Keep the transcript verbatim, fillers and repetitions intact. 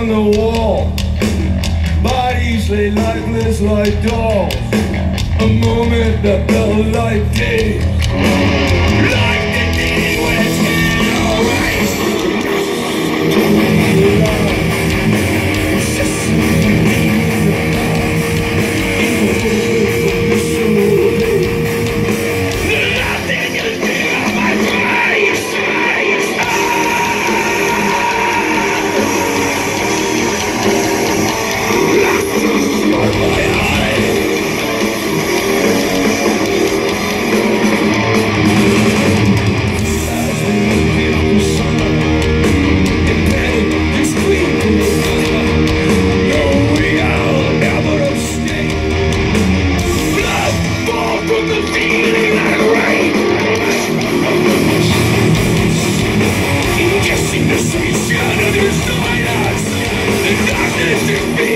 on the wall. Bodies lay lifeless like dolls. A moment that felt like days. Like the day when it's erased. It's just nothing is big on my face. The darkness is big.